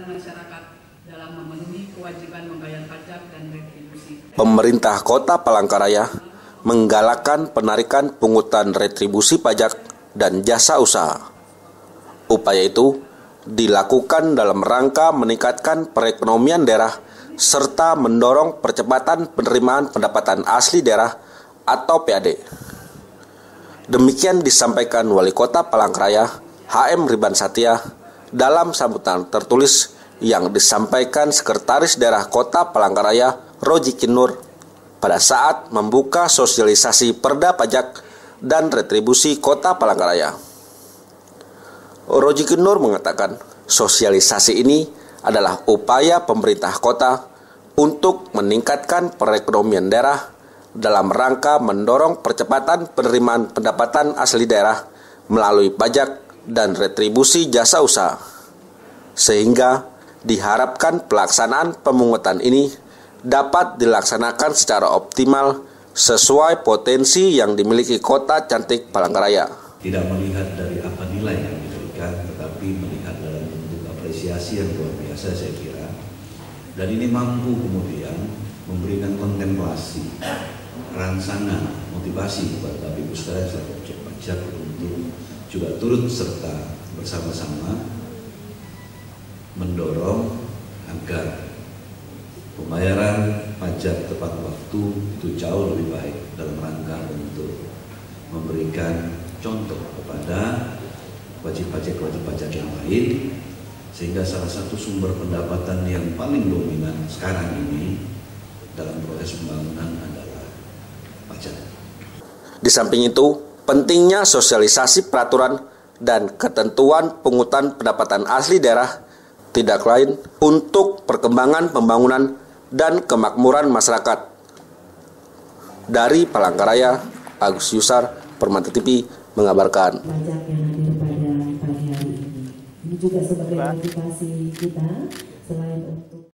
kesadaran masyarakat dalam memenuhi kewajiban membayar pajak dan retribusi. Pemerintah Kota Palangkaraya menggalakkan penarikan pungutan retribusi pajak dan jasa usaha. Upaya itu dilakukan dalam rangka meningkatkan perekonomian daerah serta mendorong percepatan penerimaan pendapatan asli daerah atau PAD. Demikian disampaikan Wali Kota Palangkaraya HM Riban Satya dalam sambutan tertulis yang disampaikan Sekretaris Daerah Kota Palangkaraya Rojikin Nur pada saat membuka sosialisasi Perda Pajak dan Retribusi Kota Palangkaraya. Rojikin Nur mengatakan sosialisasi ini adalah upaya pemerintah kota untuk meningkatkan perekonomian daerah dalam rangka mendorong percepatan penerimaan pendapatan asli daerah melalui pajak dan retribusi jasa usaha, sehingga diharapkan pelaksanaan pemungutan ini dapat dilaksanakan secara optimal sesuai potensi yang dimiliki Kota Cantik Palangkaraya. Tidak melihat dari apa nilai yang diberikan, tetapi melihat dalam bentuk apresiasi yang luar biasa saya kira. Dan ini mampu kemudian memberikan kontemplasi, rangsangan, motivasi kepada Bapak Ibu sekalian selaku objek pajak untuk juga turut serta bersama-sama mendorong agar pembayaran pajak tepat waktu itu jauh lebih baik dalam rangka untuk memberikan contoh kepada wajib pajak yang lain, sehingga salah satu sumber pendapatan yang paling dominan sekarang ini dalam proses pembangunan adalah pajak. Di samping itu, pentingnya sosialisasi peraturan dan ketentuan pungutan pendapatan asli daerah tidak lain untuk perkembangan pembangunan dan kemakmuran masyarakat. Dari Palangkaraya, Agus Yusar, Permata TV mengabarkan. Pajak yang hadir pada pagi hari ini. Ini juga sebagai motivasi kita selain untuk